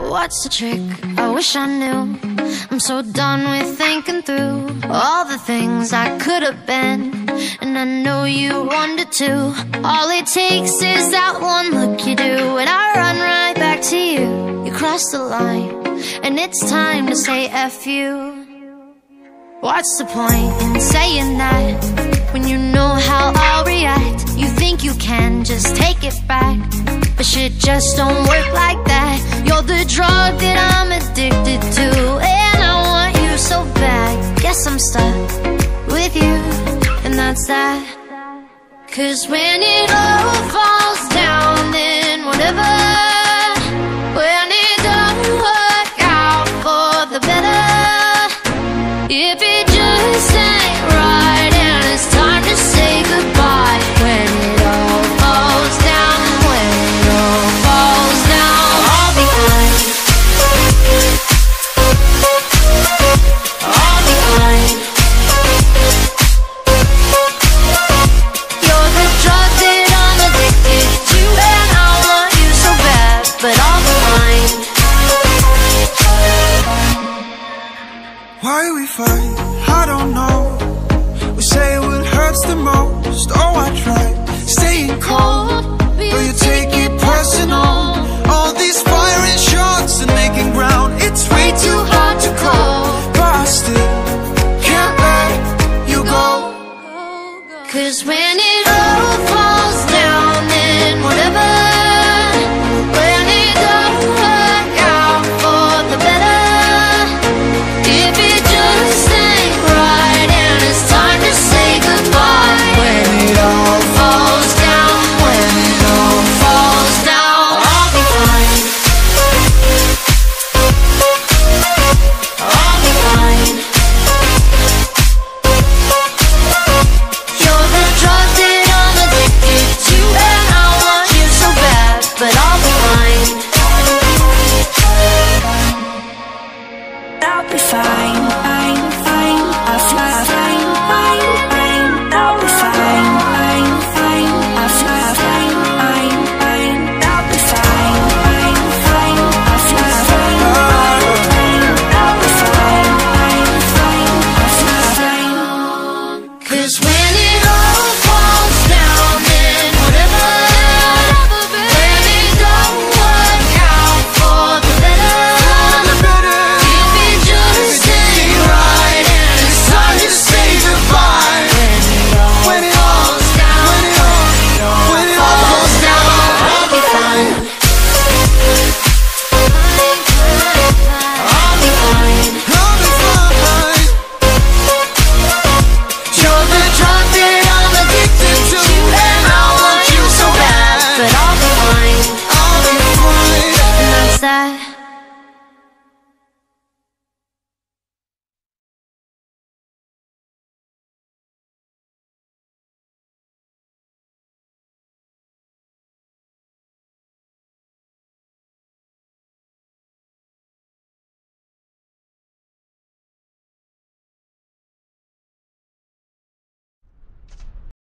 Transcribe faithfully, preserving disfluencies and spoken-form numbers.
What's the trick? I wish I knew. I'm so done with thinking through all the things I could have been, and I know you wanted to. All it takes is that one look you do, and I run right back to you. You cross the line, and it's time to say F you. What's the point in saying that when you know how I'll react? You think you can just take it back, but shit just don't work like that. You're the drug that I'm addicted to, and I want you so bad. Guess I'm stuck with you, and that's that. Cause when it all falls down,